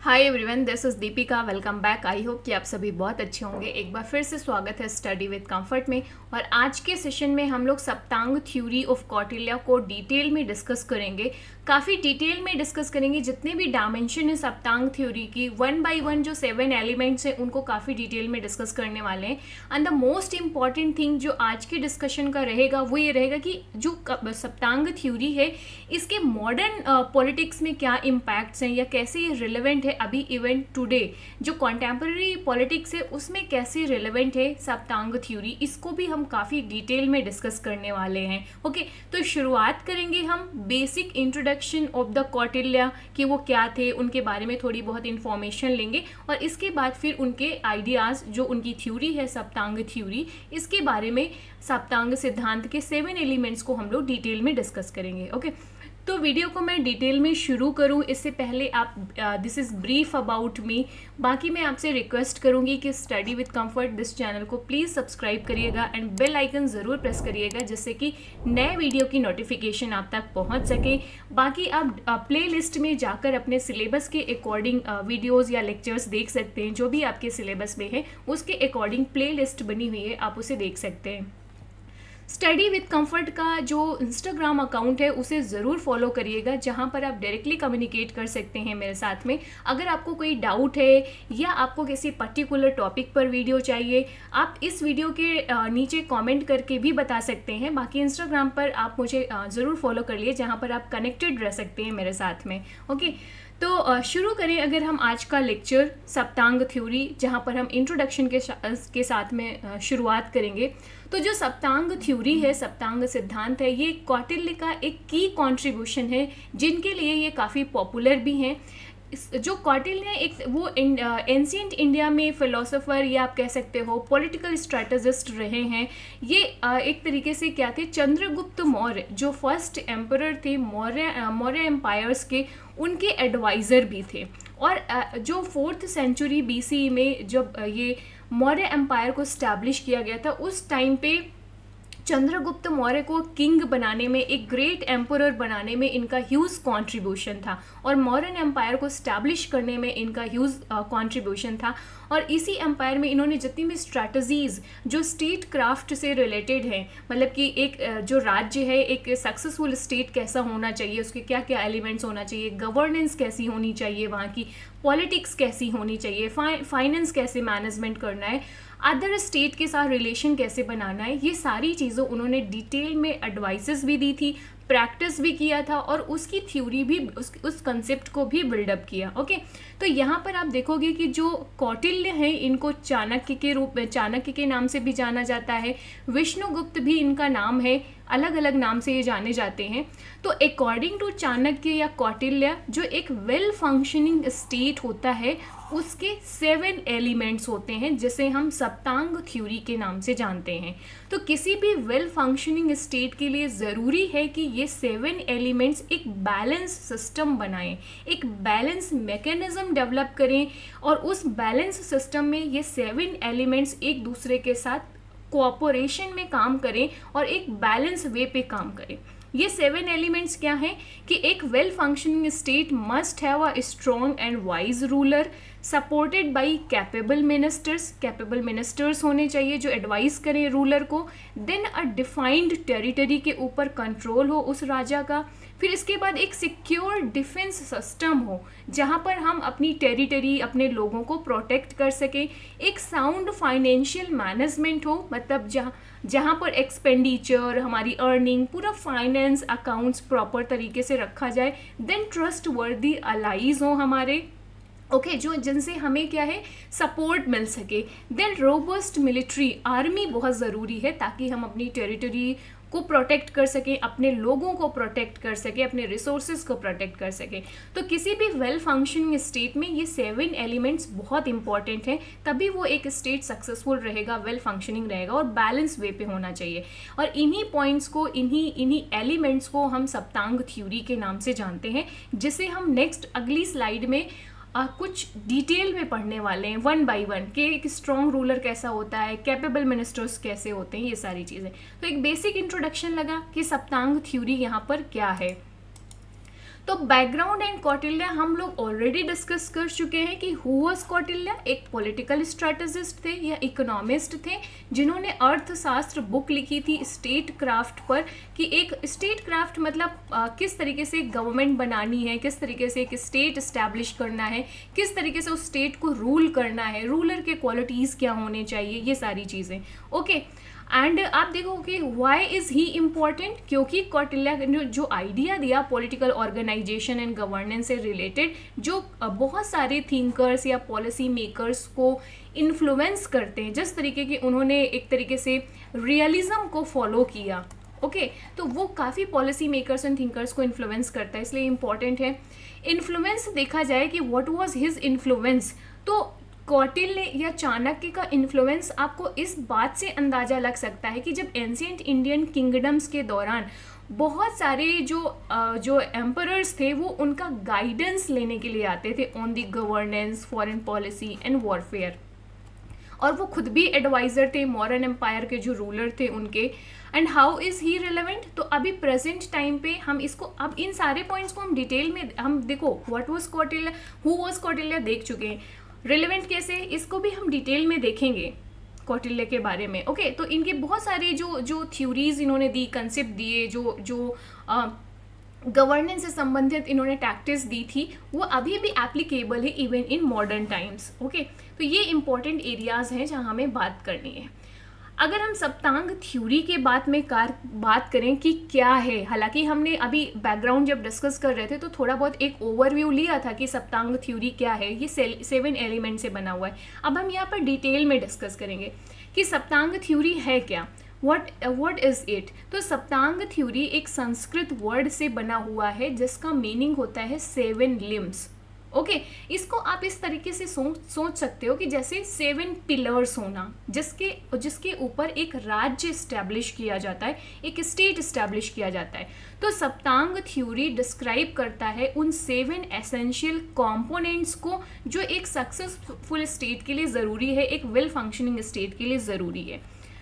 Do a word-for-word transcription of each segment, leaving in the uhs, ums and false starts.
Hi everyone, this is Deepika. Welcome back. I hope कि आप सभी बहुत अच्छे होंगे। एक बार फिर से स्वागत है स्टडी विद कंफर्ट में। और आज के सेशन में हम लोग सप्तांग थ्योरी ऑफ कौटिल्य को डिटेल में डिस्कस करेंगे। काफ़ी डिटेल में डिस्कस करेंगे जितने भी डायमेंशन है सप्तांग थ्योरी की, वन बाय वन जो सेवन एलिमेंट्स हैं उनको काफ़ी डिटेल में डिस्कस करने वाले हैं। And the most important thing जो आज के डिस्कशन का रहेगा वो ये रहेगा कि जो सप्तांग थ्योरी है इसके मॉडर्न पॉलिटिक्स में क्या इम्पैक्ट्स हैं या कैसे ये रिलेवेंट है अभी इवेंट टुडे जो कॉन्टेम्पररी पॉलिटिक्स है उसमें कैसे रिलेवेंट है सप्तांग थ्योरी, इसको भी हम काफ़ी डिटेल में डिस्कस करने वाले हैं। ओके okay, तो शुरुआत करेंगे हम basic introduction of the Kautilya कि वो क्या थे, उनके बारे में थोड़ी बहुत इंफॉर्मेशन लेंगे और इसके बाद फिर उनके आइडियाज़ जो उनकी थ्योरी है सप्तांग थ्योरी, इसके बारे में सप्तांग सिद्धांत के सेवन एलिमेंट्स को हम लोग डिटेल में डिस्कस करेंगे। Okay okay? तो वीडियो को मैं डिटेल में शुरू करूं इससे पहले आप this is brief about me. बाकी मैं आपसे रिक्वेस्ट करूंगी कि study with comfort this channel को प्लीज़ सब्सक्राइब करिएगा एंड बेल आइकन ज़रूर प्रेस करिएगा जिससे कि नए वीडियो की नोटिफिकेशन आप तक पहुंच सके। बाकी आप प्ले लिस्ट में जाकर अपने सिलेबस के अकॉर्डिंग वीडियोज़ या लेक्चर्स देख सकते हैं। जो भी आपके सिलेबस में है उसके अकॉर्डिंग प्ले लिस्ट बनी हुई है, आप उसे देख सकते हैं। स्टडी विद कंफर्ट का जो इंस्टाग्राम अकाउंट है उसे ज़रूर फॉलो करिएगा जहां पर आप डायरेक्टली कम्युनिकेट कर सकते हैं मेरे साथ में। अगर आपको कोई डाउट है या आपको किसी पर्टिकुलर टॉपिक पर वीडियो चाहिए, आप इस वीडियो के नीचे कमेंट करके भी बता सकते हैं। बाकी इंस्टाग्राम पर आप मुझे ज़रूर फॉलो कर लिए जहाँ पर आप कनेक्टेड रह सकते हैं मेरे साथ में। ओके तो शुरू करें अगर हम आज का लेक्चर सप्तांग थ्योरी, जहाँ पर हम इंट्रोडक्शन के के साथ में शुरुआत करेंगे। तो जो सप्तांग थ्योरी है, सप्तांग सिद्धांत है, ये कौटिल्य का एक की कंट्रीब्यूशन है जिनके लिए ये काफ़ी पॉपुलर भी हैं। जो कौटिल्य एक वो एंशिएंट इंडिया में फिलोसोफर या आप कह सकते हो पॉलिटिकल स्ट्रैटेजिस्ट रहे हैं। ये एक तरीके से क्या थे, चंद्रगुप्त मौर्य जो फर्स्ट एम्परर थे मौर्य मौर्य एम्पायर्स के, उनके एडवाइज़र भी थे। और जो फोर्थ सेंचुरी बीसी में जब ये मौर्य एम्पायर को स्टैब्लिश किया गया था उस टाइम पे चंद्रगुप्त मौर्य को किंग बनाने में, एक ग्रेट एम्परर बनाने में इनका ह्यूज कंट्रीब्यूशन था और मौर्यन एम्पायर को स्टैब्लिश करने में इनका ह्यूज कंट्रीब्यूशन था। और इसी एम्पायर में इन्होंने जितनी भी स्ट्रैटेजीज जो स्टेट क्राफ्ट से रिलेटेड हैं, मतलब कि एक जो राज्य है, एक सक्सेसफुल स्टेट कैसा होना चाहिए, उसके क्या क्या एलिमेंट्स होना चाहिए, गवर्नेंस कैसी होनी चाहिए, वहाँ की पॉलिटिक्स कैसी होनी चाहिए, फाइनेंस कैसे मैनेजमेंट करना है, अदर स्टेट के साथ रिलेशन कैसे बनाना है, ये सारी चीज़ों उन्होंने डिटेल में एडवाइसेस भी दी थी, प्रैक्टिस भी किया था और उसकी थ्योरी भी, उस उस कंसेप्ट को भी बिल्डअप किया। ओके तो यहाँ पर आप देखोगे कि जो कौटिल्य हैं इनको चाणक्य के रूप में, चाणक्य के नाम से भी जाना जाता है, विष्णुगुप्त भी इनका नाम है, अलग अलग नाम से ये जाने जाते हैं। तो अकॉर्डिंग टू चाणक्य या कौटिल्य, जो एक वेल फंक्शनिंग स्टेट होता है उसके सेवन एलिमेंट्स होते हैं जिसे हम सप्तांग थ्योरी के नाम से जानते हैं। तो किसी भी वेल फंक्शनिंग स्टेट के लिए ज़रूरी है कि ये सेवन एलिमेंट्स एक बैलेंस सिस्टम बनाएं, एक बैलेंस मैकेनिज्म डेवलप करें और उस बैलेंस सिस्टम में ये सेवन एलिमेंट्स एक दूसरे के साथ कोऑपरेशन में काम करें और एक बैलेंस वे पे काम करें। ये सेवन एलिमेंट्स क्या हैं कि एक well functioning state must have a strong and wise ruler supported by capable ministers, capable ministers होने चाहिए जो एडवाइस करें रूलर को। देन अ डिफाइंड टेरिटरी के ऊपर कंट्रोल हो उस राजा का। फिर इसके बाद एक सिक्योर डिफेंस सिस्टम हो जहाँ पर हम अपनी टेरिटरी, अपने लोगों को प्रोटेक्ट कर सकें। एक साउंड फाइनेंशियल मैनेजमेंट हो, मतलब जहाँ जहाँ पर एक्सपेंडिचर, हमारी अर्निंग, पूरा फाइनेंस अकाउंट्स प्रॉपर तरीके से रखा जाए। देन ट्रस्ट वर्दी अलाइज हो हमारे, ओके okay, जो जिनसे हमें क्या है सपोर्ट मिल सके। देन रोबस्ट मिलिट्री, आर्मी बहुत ज़रूरी है ताकि हम अपनी टेरिटरी को प्रोटेक्ट कर सकें, अपने लोगों को प्रोटेक्ट कर सकें, अपने रिसोर्सेज को प्रोटेक्ट कर सकें। तो किसी भी वेल फंक्शनिंग स्टेट में ये सेवन एलिमेंट्स बहुत इंपॉर्टेंट हैं, तभी वो एक स्टेट सक्सेसफुल रहेगा, वेल फंक्शनिंग रहेगा और बैलेंस वे पे होना चाहिए। और इन्हीं पॉइंट्स को, इन्हीं इन्हीं एलिमेंट्स को हम सप्तांग थ्योरी के नाम से जानते हैं, जिसे हम नेक्स्ट अगली स्लाइड में आ, कुछ डिटेल में पढ़ने वाले हैं वन बाय वन कि एक स्ट्रॉन्ग रूलर कैसा होता है, कैपेबल मिनिस्टर्स कैसे होते हैं, ये सारी चीज़ें। तो एक बेसिक इंट्रोडक्शन लगा कि सप्तांग थ्योरी यहाँ पर क्या है। तो बैकग्राउंड एंड कौटिल्य हम लोग ऑलरेडी डिस्कस कर चुके हैं कि हु वाज कौटिल्य, एक पॉलिटिकल स्ट्रैटेजिस्ट थे या इकोनॉमिस्ट थे जिन्होंने अर्थशास्त्र बुक लिखी थी स्टेट क्राफ्ट पर, कि एक स्टेट क्राफ्ट मतलब आ, किस तरीके से गवर्नमेंट बनानी है, किस तरीके से एक स्टेट इस्टेब्लिश करना है, किस तरीके से उस स्टेट को रूल करना है, रूलर के क्वालिटीज़ क्या होने चाहिए, ये सारी चीज़ें। ओके, एंड आप देखो कि वाई इज़ ही इम्पॉर्टेंट, क्योंकि कौटिल्य ने जो आइडिया दिया पॉलिटिकल ऑर्गेनाइजेशन एंड गवर्नेंस से रिलेटेड, जो बहुत सारे थिंकर्स या पॉलिसी मेकर्स को इन्फ्लुएंस करते हैं, जिस तरीके की उन्होंने एक तरीके से रियलिज्म को फॉलो किया। ओके okay, तो वो काफ़ी पॉलिसी मेकर्स एंड थिंकर्स को इन्फ्लुएंस करता है, इसलिए इम्पॉर्टेंट है। इन्फ्लुएंस देखा जाए कि व्हाट वाज हिज इन्फ्लुएंस, तो कौटिल्य या चाणक्य का इन्फ्लुएंस आपको इस बात से अंदाज़ा लग सकता है कि जब एंशिएंट इंडियन किंगडम्स के दौरान बहुत सारे जो जो एम्परर्स थे वो उनका गाइडेंस लेने के लिए आते थे on the governance, foreign policy and warfare, और वो खुद भी एडवाइज़र थे मॉडर्न एम्पायर के जो रूलर थे उनके। And how is he relevant, तो अभी प्रेजेंट टाइम पे हम इसको, अब इन सारे पॉइंट्स को हम डिटेल में हम देखो what was Kautilya, who was Kautilya देख चुके हैं, रिलेवेंट कैसे, इसको भी हम डिटेल में देखेंगे कौटिल्य के बारे में। ओके okay, तो इनके बहुत सारे जो जो थ्योरीज इन्होंने दी, कंसेप्ट दिए, जो जो गवर्नेंस से संबंधित इन्होंने टैक्टिक्स दी थी, वो अभी भी एप्लीकेबल है even in modern times. Okay, तो ये इंपॉर्टेंट एरियाज हैं जहाँ हमें बात करनी है। अगर हम सप्तांग थ्योरी के बात में कार बात करें कि क्या है, हालांकि हमने अभी बैकग्राउंड जब डिस्कस कर रहे थे तो थोड़ा बहुत एक ओवरव्यू लिया था कि सप्तांग थ्योरी क्या है, ये सेवन एलिमेंट से बना हुआ है। अब हम यहाँ पर डिटेल में डिस्कस करेंगे कि सप्तांग थ्योरी है क्या, व्हाट व्हाट इज़ इट। तो सप्तांग थ्योरी एक संस्कृत वर्ड से बना हुआ है जिसका मीनिंग होता है सेवन लिम्स। ओके okay, इसको आप इस तरीके से सोच सोच सकते हो कि जैसे सेवन पिलर्स होना, जिसके जिसके ऊपर एक राज्य इस्टेब्लिश किया जाता है, एक स्टेट इस्टेब्लिश किया जाता है। तो सप्तांग थ्योरी डिस्क्राइब करता है उन सेवन एसेंशियल कंपोनेंट्स को जो एक सक्सेसफुल स्टेट के लिए ज़रूरी है, एक वेल फंक्शनिंग स्टेट के लिए ज़रूरी है।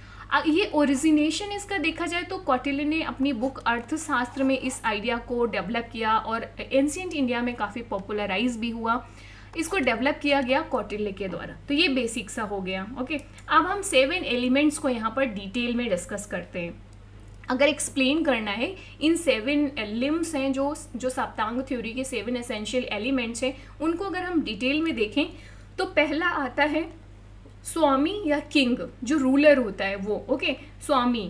ये ओरिजिनेशन इसका देखा जाए तो कौटिल्य ने अपनी बुक अर्थशास्त्र में इस आइडिया को डेवलप किया और एंशिएंट इंडिया में काफ़ी पॉपुलराइज भी हुआ। इसको डेवलप किया गया कौटिल्य के द्वारा। तो ये बेसिक सा हो गया। ओके, अब हम सेवन एलिमेंट्स को यहाँ पर डिटेल में डिस्कस करते हैं। अगर एक्सप्लेन करना है, इन सेवन लिम्स हैं जो जो सप्तांग थ्योरी के सेवन एसेंशियल एलिमेंट्स हैं, उनको अगर हम डिटेल में देखें तो पहला आता है स्वामी या किंग, जो रूलर होता है वो। ओके, स्वामी,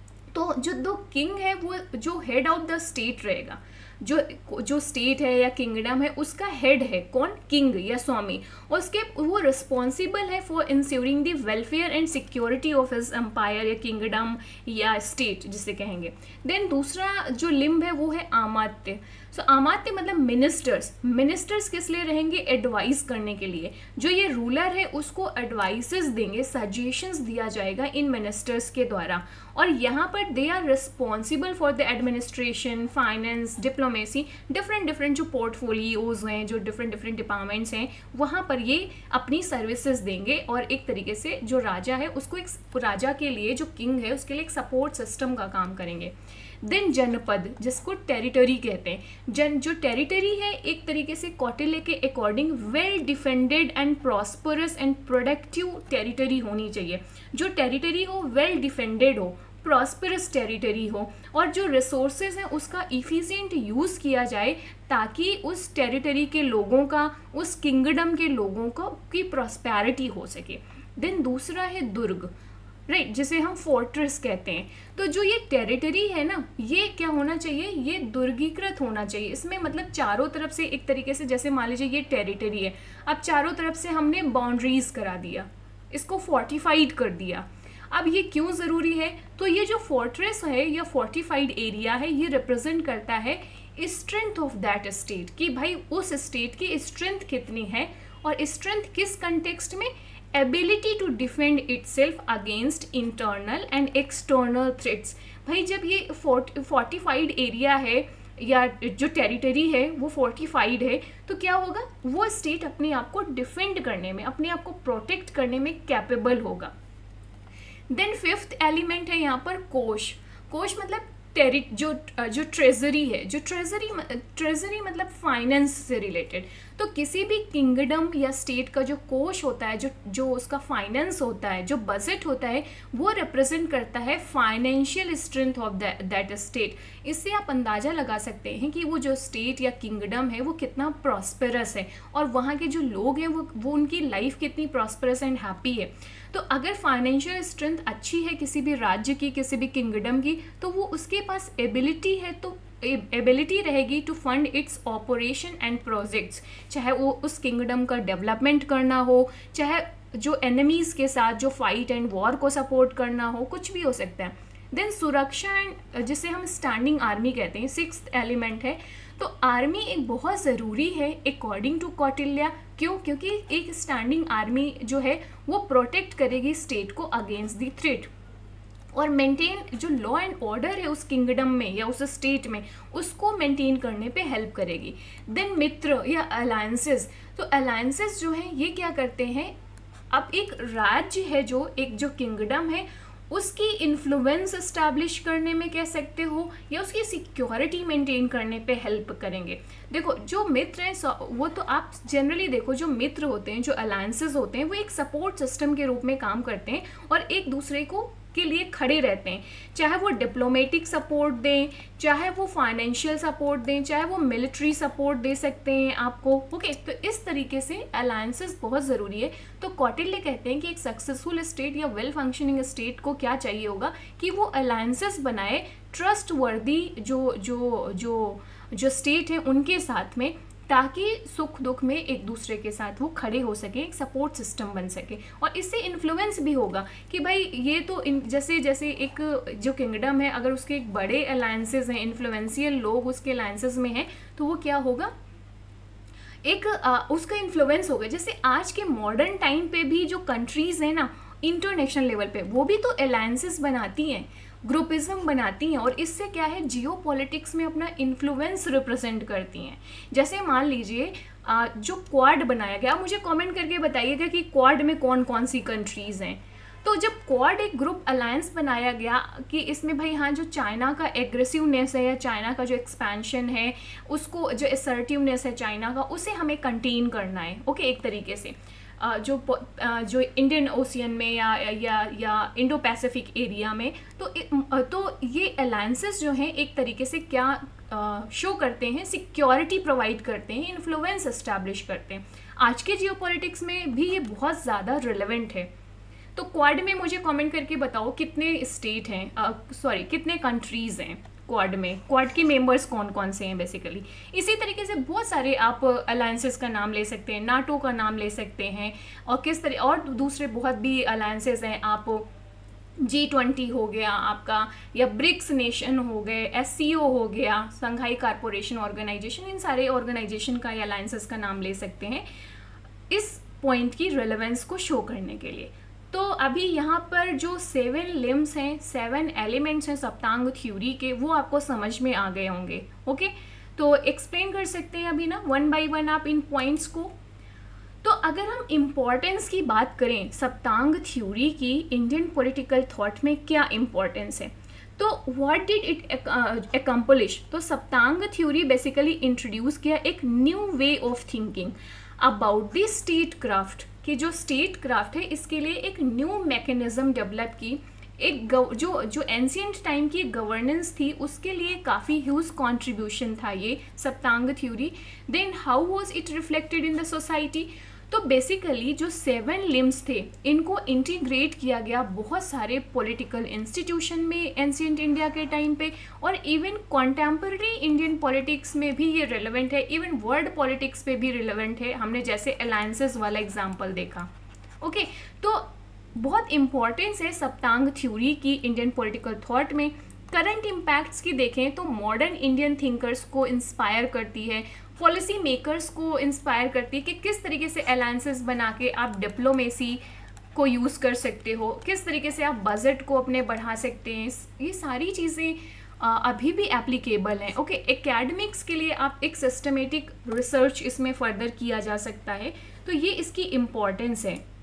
तो जो दो किंग है वो जो हेड ऑफ द स्टेट रहेगा, जो जो स्टेट है या किंगडम है उसका हेड है कौन, किंग या स्वामी, उसके वो रिस्पॉन्सिबल है for ensuring the welfare and security of his empire या किंगडम या स्टेट जिसे कहेंगे। देन दूसरा जो लिम्ब है वो है आमात्य। सो so, आमात्य मतलब मिनिस्टर्स। मिनिस्टर्स किस लिए रहेंगे, एडवाइस करने के लिए। जो ये रूलर है उसको एडवाइसेस देंगे, सजेशंस दिया जाएगा इन मिनिस्टर्स के द्वारा, और यहाँ पर they are responsible for the administration, finance, diplomacy, different different जो पोर्टफोलियोज हैं, जो डिफरेंट डिफरेंट डिपार्टमेंट्स हैं, वहाँ पर ये अपनी सर्विसेज देंगे और एक तरीके से जो राजा है उसको, एक राजा के लिए, जो किंग है उसके लिए एक सपोर्ट सिस्टम का काम करेंगे। देन जनपद, जिसको टेरिटरी कहते हैं। जन जो टेरिटरी है एक तरीके से कौटिल्य के according well defended and prosperous and productive territory होनी चाहिए। जो टेरिटरी हो वेल डिफेंडेड हो, प्रॉस्परस टेरिटरी हो, और जो रिसोर्सेज हैं उसका इफ़िशिएंट यूज़ किया जाए ताकि उस टेरिटरी के लोगों का, उस किंगडम के लोगों को की प्रॉस्पेरिटी हो सके। देन दूसरा है दुर्ग, राइट right, जिसे हम फोर्ट्रेस कहते हैं। तो जो ये टेरिटरी है ना, ये क्या होना चाहिए, ये दुर्गीकृत होना चाहिए। इसमें मतलब चारों तरफ से एक तरीके से, जैसे मान लीजिए ये टेरिटरी है, अब चारों तरफ से हमने बाउंड्रीज करा दिया, इसको फोर्टिफाइड कर दिया। अब ये क्यों ज़रूरी है, तो ये जो फोर्ट्रेस है या फोर्टिफाइड एरिया है, ये रिप्रेजेंट करता है स्ट्रेंथ ऑफ दैट स्टेट, कि भाई उस स्टेट की स्ट्रेंथ कितनी है, और स्ट्रेंथ किस कंटेक्स्ट में, ability to defend itself against internal and external threats. भाई जब ये फोर्टिफाइड एरिया है या जो टेरिटरी है वो फोर्टिफाइड है, तो क्या होगा, वो स्टेट अपने आप को डिफेंड करने में, अपने आप को प्रोटेक्ट करने में कैपेबल होगा। देन फिफ्थ एलिमेंट है यहाँ पर कोश। कोश मतलब टेरि जो जो ट्रेजरी है, जो ट्रेजरी ट्रेजरी मतलब फाइनेंस से रिलेटेड, तो किसी भी किंगडम या स्टेट का जो कोष होता है, जो जो उसका फाइनेंस होता है, जो बजट होता है, वो रिप्रेजेंट करता है financial strength of that state. इससे आप अंदाज़ा लगा सकते हैं कि वो जो स्टेट या किंगडम है वो कितना प्रॉस्पेरस है और वहाँ के जो लोग हैं वो वो उनकी लाइफ कितनी प्रॉस्पेरस एंड हैप्पी है। तो अगर फाइनेंशियल स्ट्रेंथ अच्छी है किसी भी राज्य की, किसी भी किंगडम की, तो वो उसके पास एबिलिटी है, तो एबिलिटी रहेगी to fund its operation and projects, चाहे वो उस किंगडम का डेवलपमेंट करना हो, चाहे जो एनिमीज़ के साथ जो फाइट एंड वॉर को सपोर्ट करना हो, कुछ भी हो सकता है। देन सुरक्षा एंड जिसे हम स्टैंडिंग आर्मी कहते हैं, सिक्स्थ एलिमेंट है। तो आर्मी एक बहुत ज़रूरी है अकॉर्डिंग टू कौटिल्य। क्यों? क्योंकि एक स्टैंडिंग आर्मी जो है वो प्रोटेक्ट करेगी स्टेट को अगेंस्ट द थ्रेट और मेंटेन जो लॉ एंड ऑर्डर है उस किंगडम में या उस स्टेट में, उसको मेंटेन करने पे हेल्प करेगी। देन मित्र या अलायंसेस, तो अलायंसेस जो हैं ये क्या करते हैं, अब एक राज्य है जो एक जो किंगडम है उसकी इन्फ्लुएंस इस्टेब्लिश करने में कह सकते हो या उसकी सिक्योरिटी मेंटेन करने पे हेल्प करेंगे। देखो जो मित्र हैं वो तो आप जनरली देखो जो मित्र होते हैं, जो अलायंसेस होते हैं, वो एक सपोर्ट सिस्टम के रूप में काम करते हैं और एक दूसरे को के लिए खड़े रहते हैं, चाहे वो डिप्लोमेटिक सपोर्ट दें, चाहे वो फाइनेंशियल सपोर्ट दें, चाहे वो मिलिट्री सपोर्ट दे सकते हैं आपको। ओके, तो इस तरीके से अलायंसेस बहुत ज़रूरी है। तो कौटिल्य कहते हैं कि एक सक्सेसफुल स्टेट या वेल फंक्शनिंग स्टेट को क्या चाहिए होगा कि वो अलायंसेस बनाए ट्रस्ट वर्दी जो जो जो जो स्टेट है उनके साथ में, ताकि सुख दुख में एक दूसरे के साथ वो खड़े हो सके, एक सपोर्ट सिस्टम बन सके। और इससे इन्फ्लुएंस भी होगा कि भाई ये तो जैसे जैसे एक जो किंगडम है अगर उसके एक बड़े अलायंसेस हैं, इन्फ्लुएंशियल लोग उसके अलायंसेस में हैं, तो वो क्या होगा, एक आ, उसका इन्फ्लुएंस होगा। जैसे आज के मॉडर्न टाइम पे भी जो कंट्रीज़ हैं ना इंटरनेशनल लेवल पे, वो भी तो अलायंसेस बनाती हैं, ग्रुपिज्म बनाती हैं और इससे क्या है जियो पॉलिटिक्स में अपना इन्फ्लुएंस रिप्रेजेंट करती हैं। जैसे मान लीजिए जो क्वाड बनाया गया, मुझे कमेंट करके बताइएगा कि क्वाड में कौन कौन सी कंट्रीज़ हैं। तो जब क्वाड एक ग्रुप अलायंस बनाया गया कि इसमें भाई हाँ जो चाइना का एग्रेसिवनेस है या चाइना का जो एक्सपेंशन है उसको, जो असर्टिवनेस है चाइना का, उसे हमें कंटेन करना है। ओके, एक तरीके से जो जो इंडियन ओशियन में या या या इंडो पैसिफिक एरिया में, तो तो ये अलायंसेस जो हैं एक तरीके से क्या शो करते हैं, सिक्योरिटी प्रोवाइड करते हैं, इन्फ्लुएंस एस्टैब्लिश करते हैं। आज के जियोपॉलिटिक्स में भी ये बहुत ज़्यादा रिलेवेंट है। तो क्वाड में मुझे कमेंट करके बताओ कितने स्टेट हैं, सॉरी कितने कंट्रीज़ हैं क्वाड में, क्वाड के मेंबर्स कौन कौन से हैं बेसिकली। इसी तरीके से बहुत सारे आप अलायंसेस का नाम ले सकते हैं, नाटो का नाम ले सकते हैं और किस तरह और दूसरे बहुत भी अलायंसेस हैं। आप जी ट्वेंटी हो गया आपका, या ब्रिक्स नेशन हो गए, एस सी ओ हो गया, संघाई कारपोरेशन ऑर्गेनाइजेशन, इन सारे ऑर्गेनाइजेशन का या अलायंसेस का नाम ले सकते हैं इस पॉइंट की रेलेवेंस को शो करने के लिए। तो अभी यहाँ पर जो सेवन लिम्स हैं, सेवन एलिमेंट्स हैं सप्तांग थ्योरी के, वो आपको समझ में आ गए होंगे। ओके, तो एक्सप्लेन कर सकते हैं अभी ना वन बाय वन आप इन पॉइंट्स को। तो अगर हम इम्पोर्टेंस की बात करें सप्तांग थ्योरी की इंडियन पॉलिटिकल थॉट में क्या इम्पोर्टेंस है, तो व्हाट डिड इट अकम्पलिश, तो सप्तांग थ्योरी बेसिकली इंट्रोड्यूस किया एक new way of thinking about the state craft, कि जो स्टेट क्राफ्ट है इसके लिए एक न्यू मैकेनिज्म डेवलप की। एक जो जो एंशियंट टाइम की गवर्नेंस थी उसके लिए काफ़ी ह्यूज कंट्रीब्यूशन था ये Saptanga theory. Then how was it reflected in the society, तो बेसिकली जो सेवन लिम्स थे इनको इंटीग्रेट किया गया बहुत सारे पॉलिटिकल इंस्टीट्यूशन में एंशियंट इंडिया के टाइम पे, और इवन कॉन्टेम्पररी इंडियन पॉलिटिक्स में भी ये रिलेवेंट है, इवन वर्ल्ड पॉलिटिक्स पे भी रिलेवेंट है। हमने जैसे अलायंसेस वाला एग्जांपल देखा। ओके, तो बहुत इंपॉर्टेंस है सप्तांग थ्योरी की इंडियन पॉलिटिकल थॉट में। करंट इम्पैक्ट्स की देखें तो मॉडर्न इंडियन थिंकर्स को इंस्पायर करती है, पॉलिसी मेकर्स को इंस्पायर करती है कि किस तरीके से अलायंसेस बना के आप डिप्लोमेसी को यूज़ कर सकते हो, किस तरीके से आप बजट को अपने बढ़ा सकते हैं। ये सारी चीज़ें अभी भी एप्लीकेबल हैं। ओके, एकेडमिक्स के लिए आप एक सिस्टमेटिक रिसर्च इसमें फर्दर किया जा सकता है, तो ये इसकी इम्पॉर्टेंस है।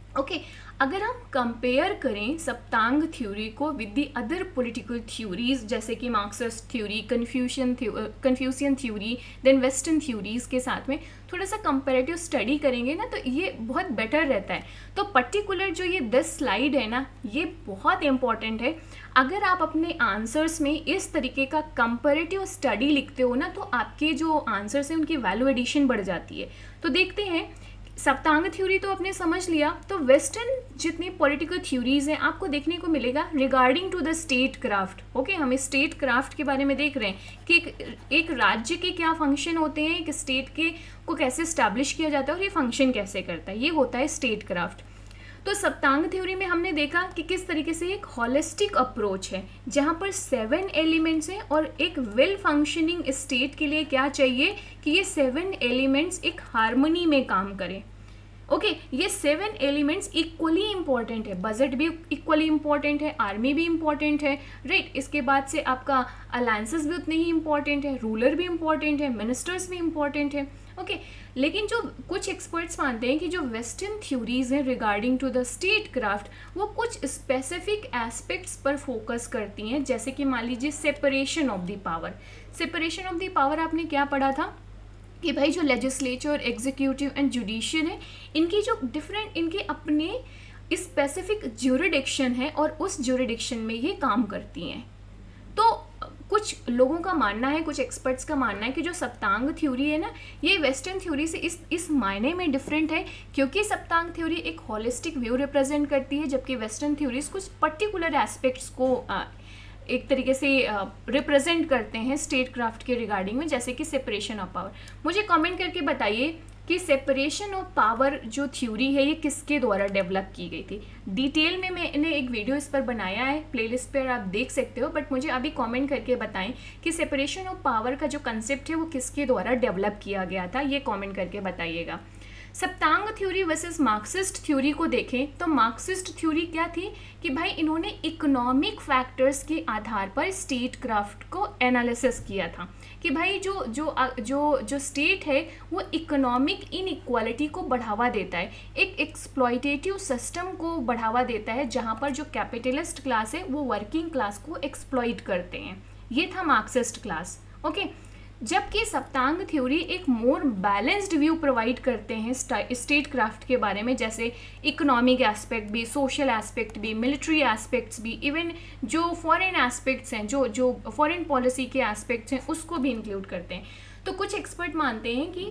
ओके okay, अगर हम कंपेयर करें सप्तांग थ्योरी को with the other political theories जैसे कि Marxist theory, Confucian Confucian theory, then western theories के साथ में थोड़ा सा कंपेरेटिव स्टडी करेंगे ना, तो ये बहुत बेटर रहता है। तो पर्टिकुलर जो ये दस स्लाइड है ना, ये बहुत इंपॉर्टेंट है। अगर आप अपने आंसर्स में इस तरीके का कंपेरेटिव स्टडी लिखते हो ना, तो आपके जो आंसर्स हैं उनकी वैल्यू एडिशन बढ़ जाती है। तो देखते हैं, सप्तांग थ्योरी तो आपने समझ लिया, तो वेस्टर्न जितनी पॉलिटिकल थ्योरीज हैं आपको देखने को मिलेगा regarding to the state craft. Okay, हम स्टेट क्राफ्ट के बारे में देख रहे हैं कि एक, एक राज्य के क्या फंक्शन होते हैं, एक स्टेट के को कैसे स्टैब्लिश किया जाता है और ये फंक्शन कैसे करता है, ये होता है स्टेट क्राफ्ट। तो सप्तांग थ्योरी में हमने देखा कि किस तरीके से एक हॉलिस्टिक अप्रोच है जहाँ पर सेवन एलिमेंट्स हैं और एक वेल फंक्शनिंग स्टेट के लिए क्या चाहिए कि ये सेवन एलिमेंट्स एक हार्मनी में काम करें। ओके okay, ये सेवन एलिमेंट्स इक्वली इंपॉर्टेंट है, बजट भी इक्वली इंपॉर्टेंट है, आर्मी भी इंपॉर्टेंट है, राइट right? इसके बाद से आपका अलायंसेस भी उतने ही इंपॉर्टेंट है, रूलर भी इंपॉर्टेंट है, मिनिस्टर्स भी इंपॉर्टेंट है। ओके okay, लेकिन जो कुछ एक्सपर्ट्स मानते हैं कि जो वेस्टर्न थ्योरीज हैं regarding to the state craft वो कुछ स्पेसिफिक एस्पेक्ट्स पर फोकस करती हैं, जैसे कि मान लीजिए separation of the power. Separation of the power आपने क्या पढ़ा था कि भाई जो लेजिस्लेचर, एग्जीक्यूटिव एंड जुडिशियल है, इनकी जो डिफरेंट इनके अपने स्पेसिफिक ज्यूरिडिक्शन है और उस ज्यूरिडिक्शन में ये काम करती हैं। तो कुछ लोगों का मानना है, कुछ एक्सपर्ट्स का मानना है कि जो सप्तांग थ्योरी है ना, ये वेस्टर्न थ्योरी से इस इस मायने में डिफरेंट है क्योंकि सप्तांग थ्योरी एक होलिस्टिक व्यू रिप्रेजेंट करती है, जबकि वेस्टर्न थ्योरीज कुछ पर्टिकुलर एस्पेक्ट्स को आ, एक तरीके से रिप्रेजेंट करते हैं स्टेट क्राफ्ट के रिगार्डिंग में, जैसे कि सेपरेशन ऑफ पावर। मुझे कमेंट करके बताइए कि सेपरेशन ऑफ पावर जो थ्योरी है ये किसके द्वारा डेवलप की गई थी। डिटेल में मैंने एक वीडियो इस पर बनाया है, प्लेलिस्ट पर आप देख सकते हो, बट मुझे अभी कमेंट करके बताएं कि सेपरेशन ऑफ पावर का जो कंसेप्ट है वो किसके द्वारा डेवलप किया गया था, ये कमेंट करके बताइएगा। Saptanga theory versus Marxist theory को देखें तो मार्क्सिस्ट थ्योरी क्या थी कि भाई इन्होंने इकोनॉमिक फैक्टर्स के आधार पर स्टेट क्राफ्ट को एनालिसिस किया था कि भाई जो जो जो जो स्टेट है वो इकोनॉमिक इनइक्वालिटी को बढ़ावा देता है, एक एक्सप्लॉयटेटिव सिस्टम को बढ़ावा देता है जहाँ पर जो कैपिटलिस्ट क्लास है वो वर्किंग क्लास को एक्सप्लॉइट करते हैं। ये था मार्क्सिस्ट क्लास। Okay okay? जबकि सप्तांग थ्योरी एक मोर बैलेंस्ड व्यू प्रोवाइड करते हैं स्टेट क्राफ्ट के बारे में, जैसे इकोनॉमिक एस्पेक्ट भी, सोशल एस्पेक्ट भी, मिलिट्री एस्पेक्ट्स भी, इवन जो फॉरेन एस्पेक्ट्स हैं, जो जो फॉरेन पॉलिसी के एस्पेक्ट्स हैं उसको भी इंक्लूड करते हैं। तो कुछ एक्सपर्ट मानते हैं कि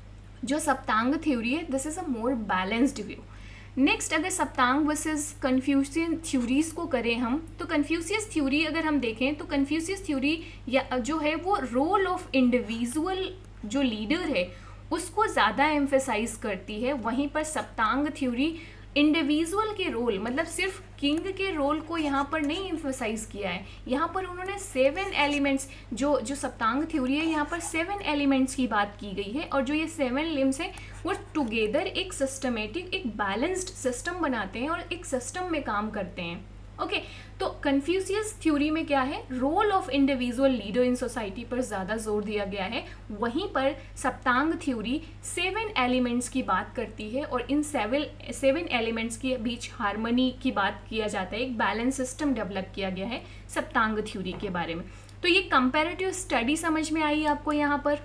जो सप्तांग थ्योरी है this is a more balanced view. Next, अगर सप्तांग वर्सेस कन्फ्यूशियन थ्योरीज को करें हम, तो कन्फ्यूशियस थ्योरी अगर हम देखें तो कन्फ्यूशियस थ्योरी या जो है वो रोल ऑफ इंडिविजुअल जो लीडर है उसको ज़्यादा एम्फेसाइज करती है, वहीं पर सप्तांग थ्योरी इंडिविजुअल के रोल, मतलब सिर्फ किंग के रोल को यहाँ पर नहीं एम्फेसाइज किया है। यहाँ पर उन्होंने सेवन एलिमेंट्स, जो जो सप्तांग थ्योरी है यहाँ पर सेवन एलिमेंट्स की बात की गई है, और जो ये सेवन लिम्स हैं वो टुगेदर एक सिस्टमेटिक, एक बैलेंस्ड सिस्टम बनाते हैं और एक सिस्टम में काम करते हैं। ओके okay, तो कन्फ्यूशियस थ्योरी में क्या है, role of individual leader in society पर ज़्यादा जोर दिया गया है, वहीं पर सप्तांग थ्योरी सेवन एलिमेंट्स की बात करती है और इन सेवन सेवन एलिमेंट्स के बीच हार्मनी की बात किया जाता है, एक बैलेंस सिस्टम डेवलप किया गया है सप्तांग थ्योरी के बारे में। तो ये कंपैरेटिव स्टडी समझ में आई आपको यहाँ पर।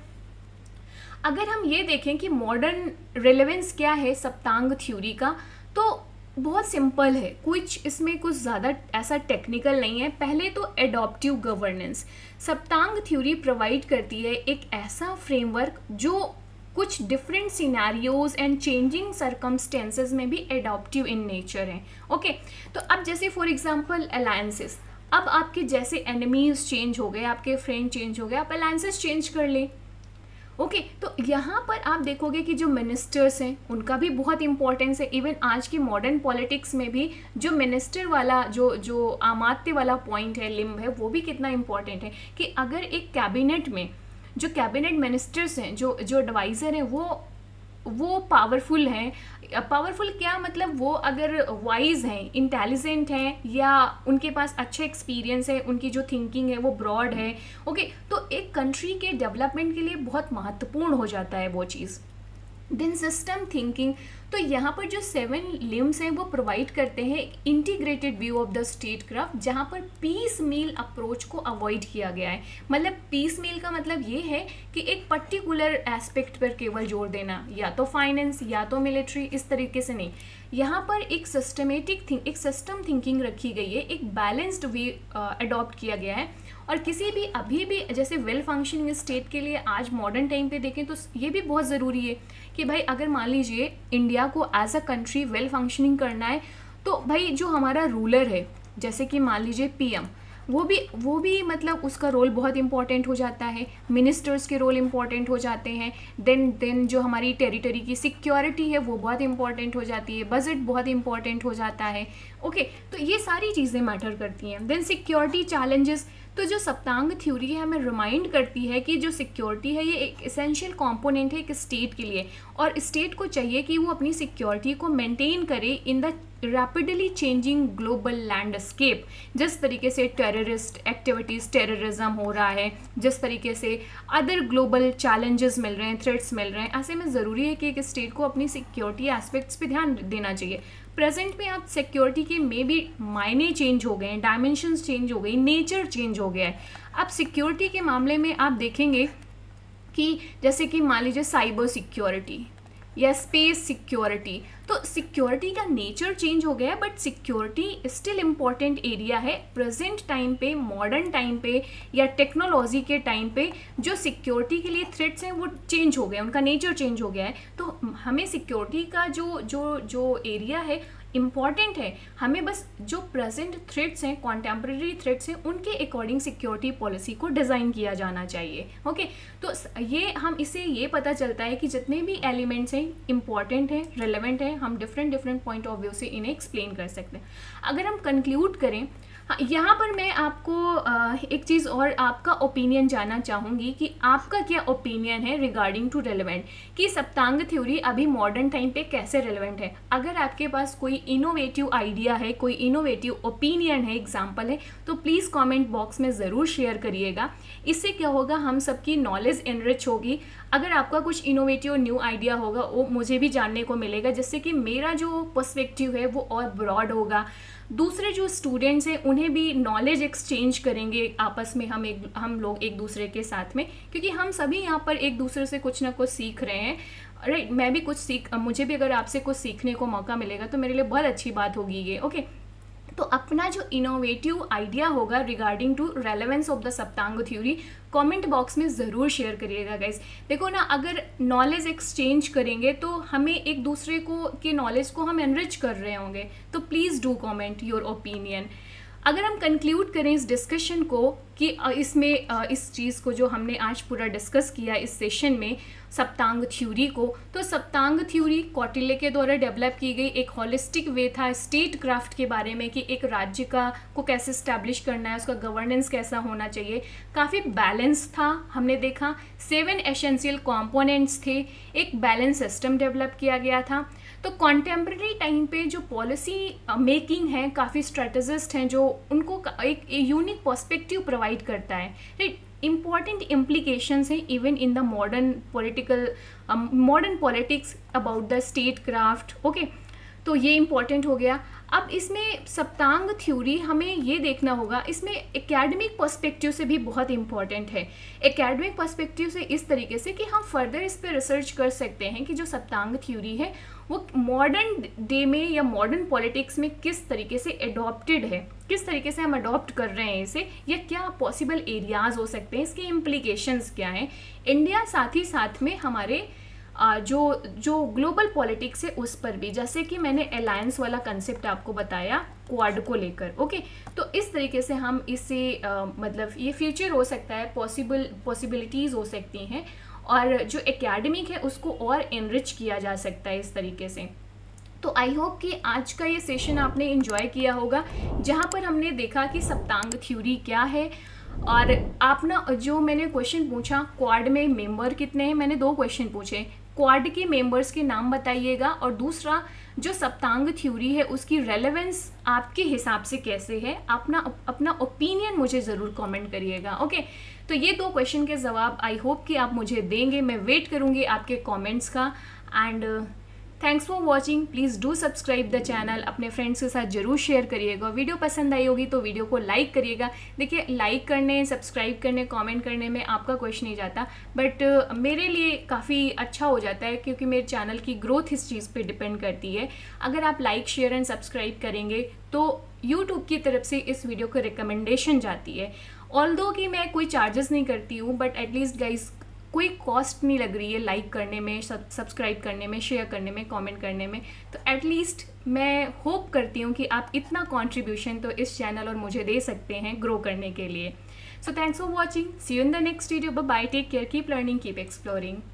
अगर हम ये देखें कि मॉडर्न रिलेवेंस क्या है सप्तांग थ्योरी का, तो बहुत सिंपल है, कुछ इसमें कुछ ज़्यादा ऐसा टेक्निकल नहीं है। पहले तो adaptive governance Saptanga theory provide करती है, एक ऐसा फ्रेमवर्क जो कुछ different scenarios and changing circumstances में भी एडॉप्टिव इन नेचर है। ओके, तो अब जैसे फॉर एग्जांपल अलायंसेस, अब आपके जैसे एनिमीज चेंज हो गए, आपके फ्रेंड चेंज हो गए, आप अलायंसेस चेंज कर लें। ओके okay, तो यहाँ पर आप देखोगे कि जो मिनिस्टर्स हैं उनका भी बहुत इंपॉर्टेंस है। इवन आज की मॉडर्न पॉलिटिक्स में भी जो मिनिस्टर वाला जो जो आमात्य वाला पॉइंट है, लिम्ब है, वो भी कितना इंपॉर्टेंट है कि अगर एक कैबिनेट में जो कैबिनेट मिनिस्टर्स हैं, जो जो एडवाइज़र हैं, वो वो पावरफुल हैं। पावरफुल क्या मतलब, वो अगर वाइज हैं, इंटेलिजेंट हैं, या उनके पास अच्छा एक्सपीरियंस है, उनकी जो थिंकिंग है वो ब्रॉड है। ओके, तो एक कंट्री के डेवलपमेंट के लिए बहुत महत्वपूर्ण हो जाता है वो चीज़। देन सिस्टम थिंकिंग, तो यहाँ पर जो सेवन लिम्स हैं वो प्रोवाइड करते हैं integrated view of the state craft, जहाँ पर पीस मील अप्रोच को अवॉइड किया गया है। मतलब पीस मील का मतलब ये है कि एक पर्टिकुलर एस्पेक्ट पर केवल जोर देना, या तो फाइनेंस या तो मिलिट्री, इस तरीके से नहीं। यहाँ पर एक सिस्टमेटिक थिंक एक सिस्टम थिंकिंग रखी गई है, एक बैलेंस्ड वे अडॉप्ट किया गया है। और किसी भी अभी भी जैसे वेल फंक्शनिंग स्टेट के लिए आज मॉडर्न टाइम पे देखें तो ये भी बहुत ज़रूरी है कि भाई अगर मान लीजिए इंडिया को as a country well functioning करना है, तो भाई जो हमारा रूलर है, जैसे कि मान लीजिए पीएम, वो भी वो भी मतलब उसका रोल बहुत इंपॉर्टेंट हो जाता है, मिनिस्टर्स के रोल इंपॉर्टेंट हो जाते हैं। देन देन जो हमारी टेरिटरी की सिक्योरिटी है वो बहुत इंपॉर्टेंट हो जाती है, बजट बहुत इंपॉर्टेंट हो जाता है। ओके, तो ये सारी चीज़ें मैटर करती हैं। देन सिक्योरिटी चैलेंजेस, तो जो सप्तांग थ्योरी है हमें रिमाइंड करती है कि जो सिक्योरिटी है ये एक एसेंशियल कंपोनेंट है एक स्टेट के लिए, और स्टेट को चाहिए कि वो अपनी सिक्योरिटी को मेंटेन करे in the rapidly changing global landscape. जिस तरीके से टेररिस्ट एक्टिविटीज़, टेररिज्म हो रहा है, जिस तरीके से अदर ग्लोबल चैलेंजेस मिल रहे हैं, थ्रेट्स मिल रहे हैं, ऐसे में ज़रूरी है कि एक स्टेट को अपनी सिक्योरिटी एस्पेक्ट्स पे ध्यान देना चाहिए। प्रेजेंट में आप सिक्योरिटी के मे भी मायने चेंज हो गए हैं, डायमेंशंस चेंज हो गई, नेचर चेंज हो गया है। अब सिक्योरिटी के मामले में आप देखेंगे कि जैसे कि मान लीजिए साइबर सिक्योरिटी या स्पेस सिक्योरिटी, तो सिक्योरिटी का नेचर चेंज हो गया है, but security still important area है। प्रेजेंट टाइम पे, मॉडर्न टाइम पे या टेक्नोलॉजी के टाइम पे जो सिक्योरिटी के लिए थ्रेट्स हैं वो चेंज हो गए, उनका नेचर चेंज हो गया है। तो हमें सिक्योरिटी का जो जो जो एरिया है इम्पॉर्टेंट है, हमें बस जो प्रेजेंट थ्रेट्स हैं, कॉन्टेम्प्रेरी थ्रेट्स हैं, उनके अकॉर्डिंग सिक्योरिटी पॉलिसी को डिज़ाइन किया जाना चाहिए। ओके, तो ये हम इससे ये पता चलता है कि जितने भी एलिमेंट्स हैं इम्पॉर्टेंट हैं, रिलेवेंट हैं, हम different different point of view से इन्हें एक्सप्लेन कर सकते हैं। अगर हम कंक्लूड करें, हाँ, यहाँ पर मैं आपको आ, एक चीज़ और आपका ओपिनियन जानना चाहूँगी कि आपका क्या ओपिनियन है रिगार्डिंग टू रेलेवेंट, कि सप्तांग थ्योरी अभी मॉडर्न टाइम पे कैसे रेलेवेंट है। अगर आपके पास कोई इनोवेटिव आइडिया है, कोई इनोवेटिव ओपिनियन है, एग्जाम्पल है, तो प्लीज़ कमेंट बॉक्स में ज़रूर शेयर करिएगा। इससे क्या होगा, हम सबकी नॉलेज एनरिच होगी। अगर आपका कुछ इनोवेटिव न्यू आइडिया होगा वो मुझे भी जानने को मिलेगा, जिससे कि मेरा जो पर्सपेक्टिव है वो और ब्रॉड होगा। दूसरे जो स्टूडेंट्स हैं उन्हें भी नॉलेज एक्सचेंज करेंगे आपस में, हम एक हम लोग एक दूसरे के साथ में, क्योंकि हम सभी यहाँ पर एक दूसरे से कुछ ना कुछ सीख रहे हैं। राइट, मैं भी कुछ सीख मुझे भी अगर आपसे कुछ सीखने को मौका मिलेगा तो मेरे लिए बहुत अच्छी बात होगी ये। ओके, तो अपना जो इनोवेटिव आइडिया होगा regarding to relevance of the Saptanga theory comment box में ज़रूर शेयर करिएगा गाइज। देखो ना, अगर नॉलेज एक्सचेंज करेंगे तो हमें एक दूसरे को के नॉलेज को हम एनरिच कर रहे होंगे, तो please do comment your opinion. अगर हम कंक्लूड करें इस डिस्कशन को कि इसमें इस चीज़ को जो हमने आज पूरा डिस्कस किया इस सेशन में सप्तांग थ्योरी को, तो सप्तांग थ्योरी कौटिल्य के द्वारा डेवलप की गई एक हॉलिस्टिक वे था स्टेट क्राफ्ट के बारे में, कि एक राज्य का को कैसे इस्टेब्लिश करना है, उसका गवर्नेंस कैसा होना चाहिए। काफ़ी बैलेंस था, हमने देखा सेवन एसेंशियल कंपोनेंट्स थे, एक बैलेंस सिस्टम डेवलप किया गया था। तो कॉन्टेम्प्रेरी टाइम पे जो पॉलिसी मेकिंग है, काफ़ी स्ट्रेटजिस्ट हैं जो उनको एक यूनिक पर्सपेक्टिव प्रोवाइड करता है। राइट, इम्पॉर्टेंट इम्प्लीकेशंस हैं even in the modern political modern politics about the state craft. Okay, तो ये इम्पॉर्टेंट हो गया। अब इसमें सप्तांग थ्योरी हमें ये देखना होगा, इसमें एकेडमिक पर्सपेक्टिव से भी बहुत इंपॉर्टेंट है। एकेडमिक पर्सपेक्टिव से इस तरीके से कि हम फर्दर इस पर रिसर्च कर सकते हैं कि जो सप्तांग थ्योरी है वो मॉडर्न डे में या मॉडर्न पॉलिटिक्स में किस तरीके से अडॉप्टेड है, किस तरीके से हम अडॉप्ट कर रहे हैं इसे, या क्या पॉसिबल एरियाज हो सकते हैं, इसके इम्प्लीकेशंस क्या हैं इंडिया, साथ ही साथ में हमारे आ, जो जो ग्लोबल पॉलिटिक्स है उस पर भी, जैसे कि मैंने अलायंस वाला कंसेप्ट आपको बताया क्वाड को लेकर। ओके, तो इस तरीके से हम इसे आ, मतलब ये फ्यूचर हो सकता है, पॉसिबल पॉसिबिलिटीज़ हो सकती हैं, और जो एकेडमिक है उसको और एनरिच किया जा सकता है इस तरीके से। तो आई होप कि आज का ये सेशन आपने इन्जॉय किया होगा, जहाँ पर हमने देखा कि सप्तांग थ्योरी क्या है। और आप ना जो मैंने क्वेश्चन पूछा क्वाड में मेंबर कितने हैं, मैंने दो क्वेश्चन पूछे, क्वाड के मेंबर्स के नाम बताइएगा, और दूसरा जो सप्तांग थ्योरी है उसकी रेलेवेंस आपके हिसाब से कैसे है, अपना अपना ओपिनियन मुझे ज़रूर कमेंट करिएगा। ओके, तो ये दो क्वेश्चन के जवाब आई होप कि आप मुझे देंगे, मैं वेट करूँगी आपके कमेंट्स का। And thanks for watching. Please do subscribe the channel, अपने फ्रेंड्स के साथ ज़रूर शेयर करिएगा। वीडियो पसंद आई होगी तो वीडियो को लाइक करिएगा। देखिए, लाइक करने, सब्सक्राइब करने, कमेंट करने में आपका कुछ नहीं जाता, बट uh, मेरे लिए काफ़ी अच्छा हो जाता है, क्योंकि मेरे चैनल की ग्रोथ इस चीज़ पे डिपेंड करती है। अगर आप लाइक, शेयर एंड सब्सक्राइब करेंगे तो यूट्यूब की तरफ से इस वीडियो को रिकमेंडेशन जाती है। ऑल्दो कि मैं कोई चार्जेस नहीं करती हूँ, बट एटलीस्ट गाइज कोई कॉस्ट नहीं लग रही है लाइक करने में, सब्सक्राइब करने में, शेयर करने में, कमेंट करने में। तो एटलीस्ट मैं होप करती हूँ कि आप इतना कंट्रीब्यूशन तो इस चैनल और मुझे दे सकते हैं ग्रो करने के लिए। So thanks for watching, see you in the next video, bye, take care, keep learning, keep exploring.